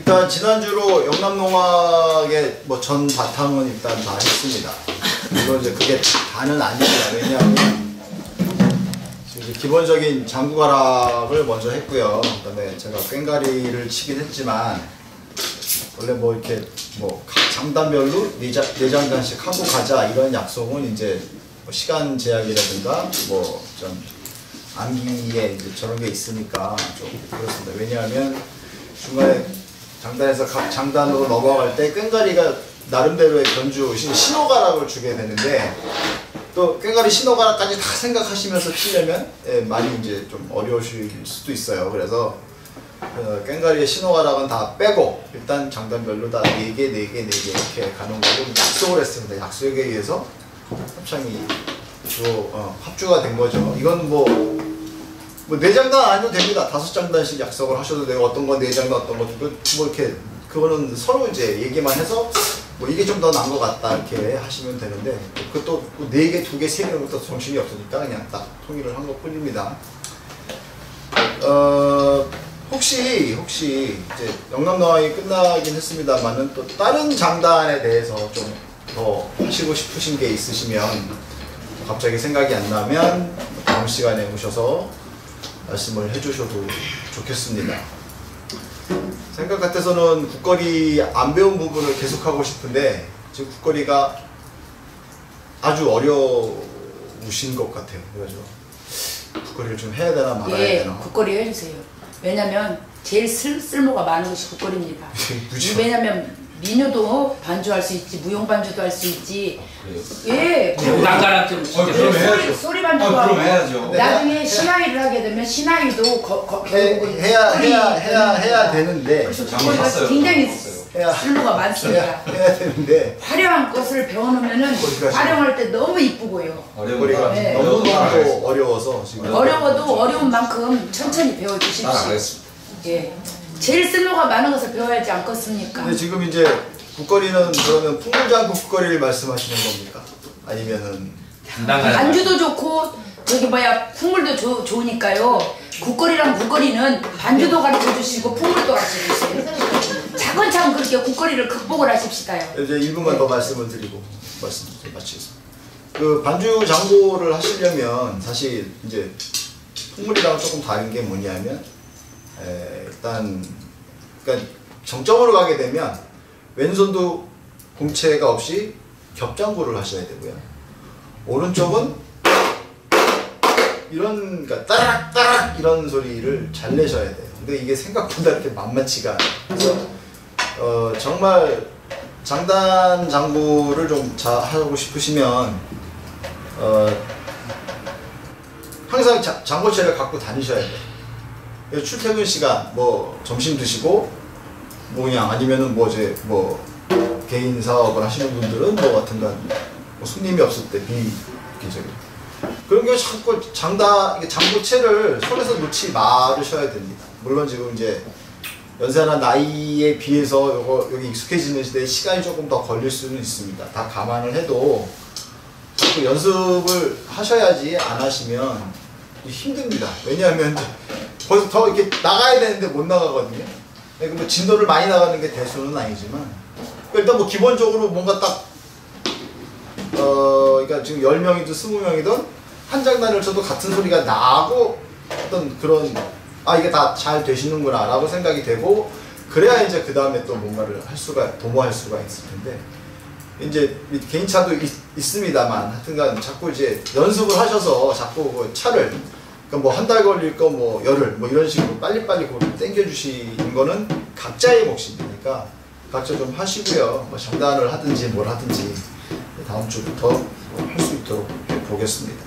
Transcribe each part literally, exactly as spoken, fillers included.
일단 지난주로 영남농악의 뭐 전 바탕은 일단 다 했습니다. 물론 이제 그게 다는 아닙니다. 왜냐하면 이제 기본적인 장구가락을 먼저 했고요. 그다음에 제가 꽹가리를 치긴 했지만 원래 뭐 이렇게 뭐 장단별로 네장 네 장단씩 하고 가자 이런 약속은 이제 뭐 시간 제약이라든가 뭐 좀 암기에 이제 저런 게 있으니까 좀 그렇습니다. 왜냐하면 중간에 장단에서 각 장단으로 넘어갈 때 꽹가리가 나름대로의 변주 신호가락을 주게 되는데 또 꽹가리 신호가락까지 다 생각하시면서 치려면 예, 많이 이제 좀 어려우실 수도 있어요. 그래서 어, 꽹가리의 신호가락은 다 빼고 일단 장단별로 다 네 개, 네 개, 네 개 이렇게 가는 거고 약속을 했습니다. 약속에 의해서 합창이 주로 어, 합주가 된 거죠. 이건 뭐 뭐 네 장단 아니어도 됩니다. 다섯 장단씩 약속을 하셔도 되고 어떤 건 네 장단 어떤 것도 뭐 이렇게 그거는 서로 이제 얘기만 해서 뭐 이게 좀 더 나은 것 같다 이렇게 하시면 되는데 그것도 네 개, 두 개, 세 개는 또 정신이 없으니까 그냥 딱 통일을 한 것 뿐입니다. 어 혹시 혹시 이제 영남농악이 끝나긴 했습니다만은 또 다른 장단에 대해서 좀 더 하시고 싶으신 게 있으시면 갑자기 생각이 안 나면 다음 시간에 오셔서 말씀을 해주셔도 좋겠습니다. 생각 같아서는 국거리 안 배운 부분을 계속하고 싶은데 지금 국거리가 아주 어려우신 것 같아요. 그래가지고 국거리를 좀 해야 되나 말아야 예, 되나. 국거리 해주세요. 왜냐면 제일 쓸, 쓸모가 많은 것이 국거리입니다. 왜냐면 민요도 반주할 수 있지, 무용 반주도 할 수 있지. 예. 난가락 좀 진짜. 어, 그럼 소리, 소리 반주도 아, 하고. 그럼 해야죠. 나중에 시나이를 하게 되면 시나이도 거, 거, 해, 해야 해야 해야 해야 되는데 그래서 국거리가 굉장히 해야, 쓸모가 많습니다. 해야, 해야 되는데 화려한 것을 배워놓으면은 활용할 때 너무 이쁘고요. 국거리가 네. 너무 너무 어려워서 지금 어려워도 어려운 만큼 천천히 배워주십시오. 예. 제일 쓸모가 많은 것을 배워야지 않겠습니까? 근데 지금 이제 국거리는 그러면 풍물장구 국거리를 말씀하시는 겁니까? 아니면은 반주도 좋고 저기 뭐야 풍물도 조, 좋으니까요. 국거리랑 국거리는 반주도 가르쳐 주시고 풍물도 가르쳐 주세요. 차근차근 그렇게 국거리를 극복을 하십시다요. 이제 일 분만 더 말씀을 드리고 말씀 마치겠습니다. 그 반주 장고를 하시려면 사실 이제 풍물이랑 조금 다른 게 뭐냐면 에, 일단 그러니까 정점으로 가게 되면 왼손도 공체가 없이 겹장구를 하셔야 되고요. 오른쪽은 이런 그러니까 따락 따락 이런 소리를 잘 내셔야 돼요. 근데 이게 생각보다 이렇게 만만치가 않아요. 그래서 어, 정말 장단 장구를 좀 잘 하고 싶으시면 어, 항상 자, 장고체를 갖고 다니셔야 돼요. 출퇴근 시간, 뭐 점심 드시고, 뭐 그냥 아니면은 뭐 이제 뭐 개인 사업을 하시는 분들은 뭐 같은간 뭐 손님이 없을 때 비기적이 그런 경우 자꾸 장다 장고체를 손에서 놓지 말으셔야 됩니다. 물론 지금 이제 연세나 나이에 비해서 요거 여기 익숙해지는 시대에 시간이 조금 더 걸릴 수는 있습니다. 다 감안을 해도 자꾸 연습을 하셔야지 안 하시면 힘듭니다. 왜냐하면 벌써 더 이렇게 나가야 되는데 못 나가거든요. 뭐 진도를 많이 나가는 게 대수는 아니지만 일단 뭐 기본적으로 뭔가 딱 어, 그러니까 지금 열 명이든 스무 명이든 한 장단을 쳐도 같은 소리가 나고 어떤 그런 아 이게 다 잘 되시는구나 라고 생각이 되고 그래야 이제 그 다음에 또 뭔가를 할 수가 도모할 수가 있을 텐데 이제 개인차도 있, 있습니다만 하여튼간 자꾸 이제 연습을 하셔서 자꾸 뭐 차를 그러니까 뭐 한 달 걸릴 거 뭐 열흘 뭐 이런 식으로 빨리빨리 그걸 땡겨주시는 거는 각자의 몫이니까 각자 좀 하시고요. 뭐 장단을 하든지 뭘 하든지 다음 주부터 할 수 있도록 해보겠습니다.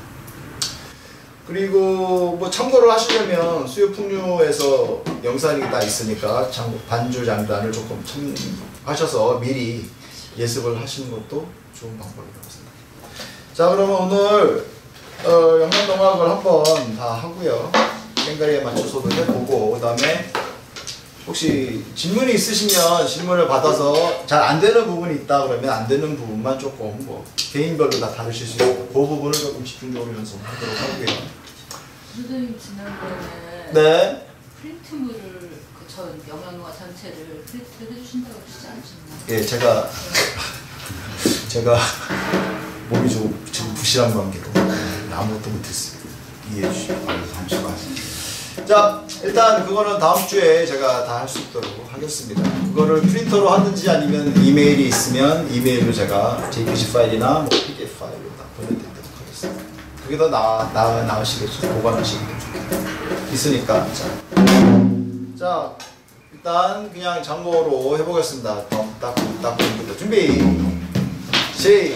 그리고 뭐 참고를 하시려면 수요풍류에서 영상이 다 있으니까 장, 반주 장단을 조금 참하셔서 미리 예습을 하시는 것도 좋은 방법이라고 생각합니다. 자 그러면 오늘 어, 영남농악을 한번 다 하고요. 꽹가리에 맞춰서도 해보고 그 다음에 혹시 질문이 있으시면 질문을 받아서 잘 안되는 부분이 있다 그러면 안되는 부분만 조금 뭐 개인별로 다 다루실 수 있고 그 부분을 조금 집중적으로 연습하도록 하고요. 선생님 지난번에 네. 프린트물을 그 전 영양노화 전체를 프린트 해주신다고 그러지 않으셨나요? 예, 제가 제가 몸이 좀 지금 부실한 관계로 아무것도 못했습니다. 이해해 주시고 잠시만. 자, 일단 그거는 다음 주에 제가 다 할 수 있도록 하겠습니다. 그거를 프린터로 하든지 아니면 이메일이 있으면 이메일로 제가 제이피지 파일이나 뭐 피디에프 파일로 다 보내드리도록 하겠습니다. 그게 더 나, 나, 나으시겠죠? 보관하시겠죠? 있으니까. 자, 자, 일단 그냥 장모로 해보겠습니다. 덤딱, 덤딱, 덤딱. 준비! 시,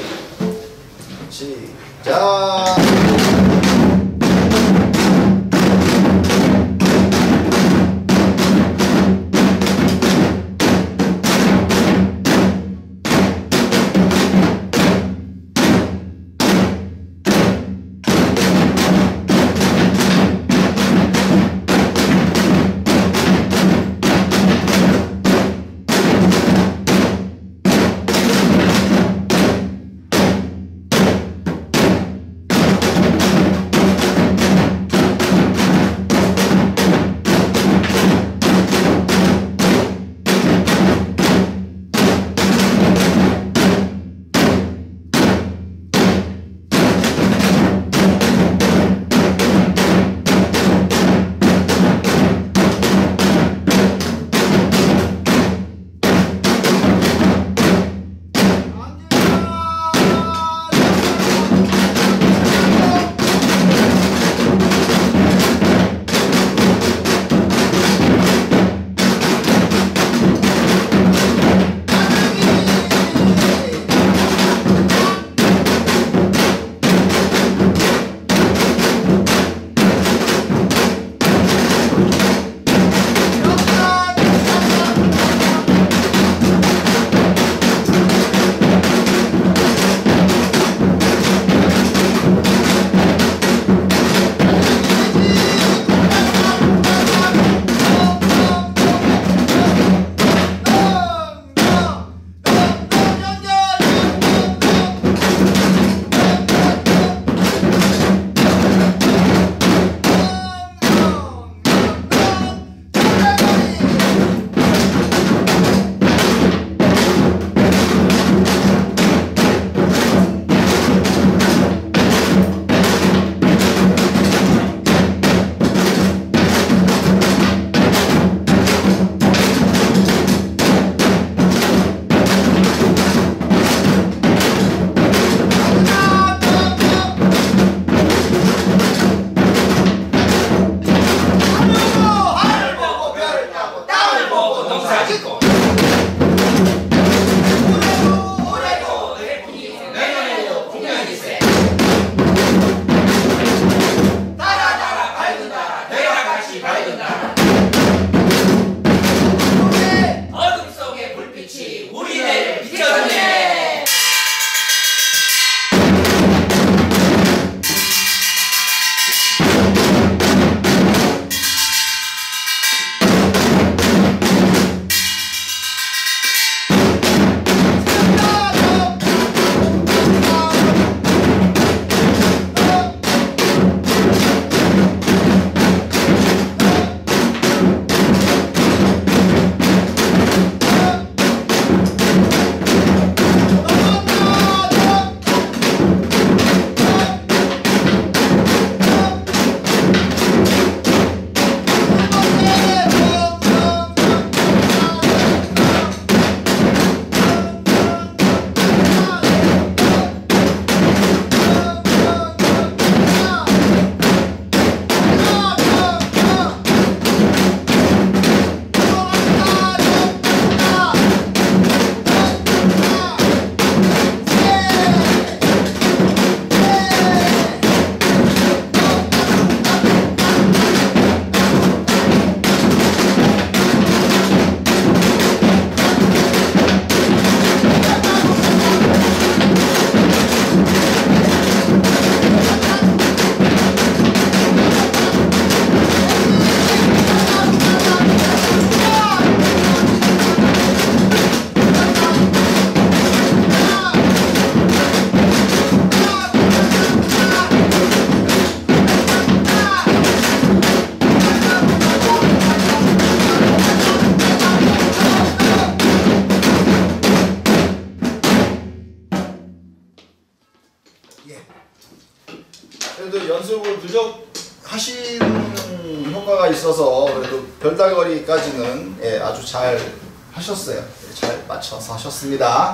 시작! 누적하시는 효과가 있어서 그래도 별달거리까지는 예, 아주 잘 하셨어요. 잘 맞춰서 하셨습니다.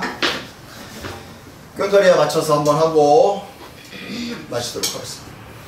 끈거리에 맞춰서 한번 하고 마치도록 하겠습니다.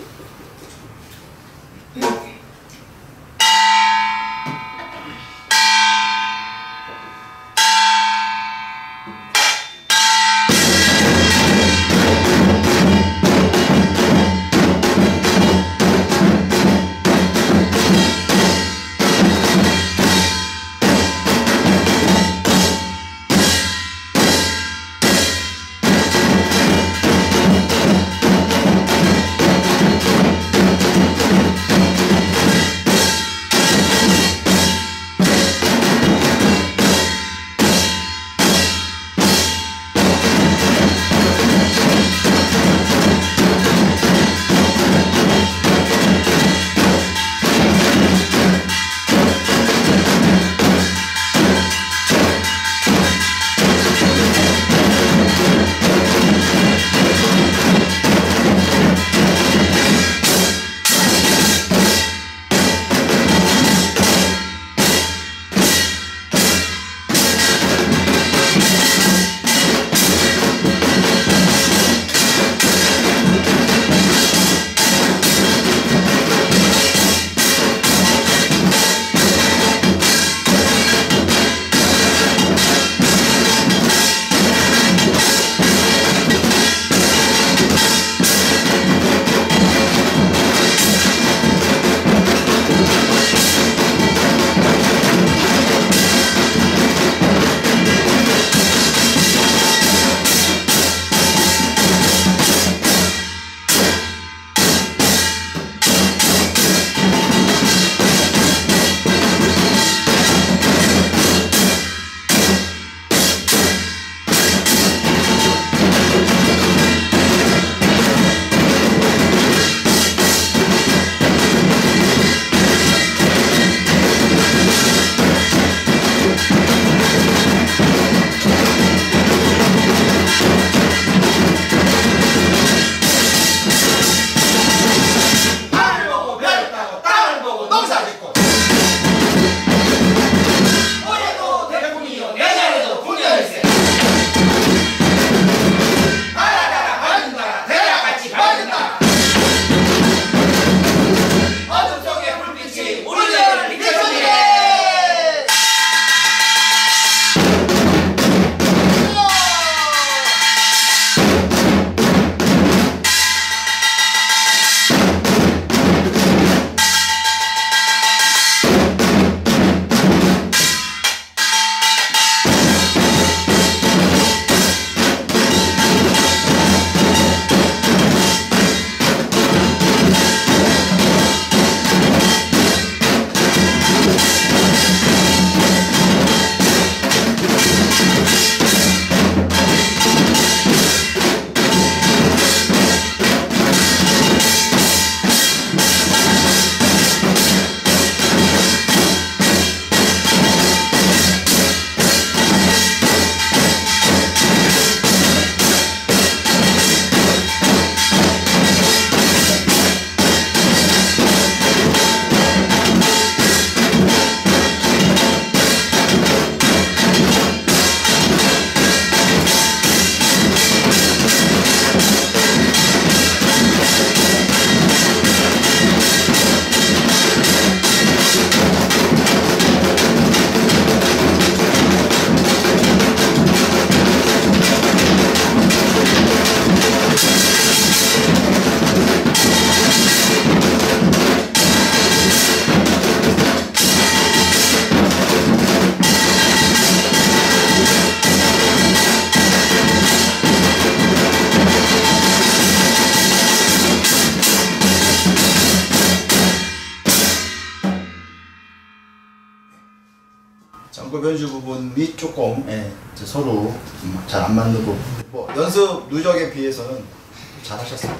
장구 변주 부분이 조금 예, 서로 잘 안 맞는 부분. 뭐 연습 누적에 비해서는 잘하셨어요.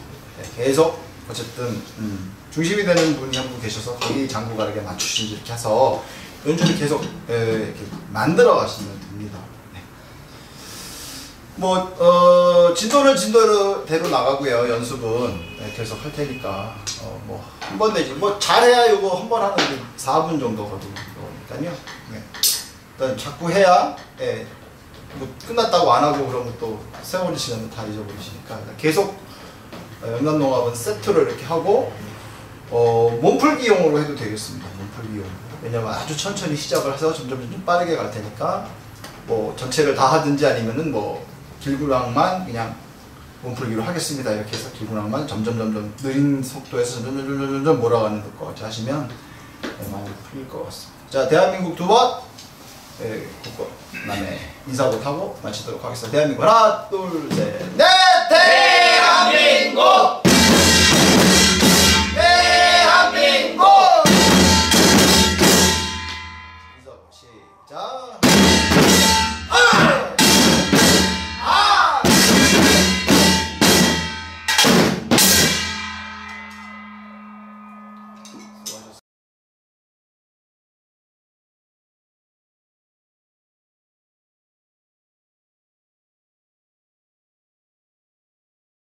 예, 계속 어쨌든 음, 중심이 되는 분이 한 분 계셔서 거기 장구가 이렇게 맞추시지 이렇게 해서 연주를 계속 예, 이렇게 만들어 가시면 됩니다. 네. 뭐, 어, 진도는 진도대로 나가고요. 연습은 네, 계속 할 테니까. 어, 뭐, 한 번 내지. 뭐, 잘해야 이거 한 번 하는데 사 분 정도 거든요. 네. 일단 자꾸 해야, 예, 뭐, 끝났다고 안 하고 그러면 또 세월이 지나면 다 잊어버리시니까. 계속 영남농합은 세트를 이렇게 하고, 어, 몸풀기용으로 해도 되겠습니다. 몸풀기용으로. 왜냐면 아주 천천히 시작을 해서 점점 점점 빠르게 갈 테니까, 뭐, 전체를 다 하든지 아니면은 뭐, 길구랑만 그냥 몸풀기로 하겠습니다. 이렇게 해서 길구랑만 점점 점점 느린 속도에서 점점 점점 점점, 점점 몰아가는 것까지 하시면 네, 많이 풀릴 것 같습니다. 자, 대한민국 두 번 네, 국거 남의 인사부터 하고 마치도록 하겠습니다. 대한민국 하나 둘 셋 넷 대한민국 대한민국 인사부 시작.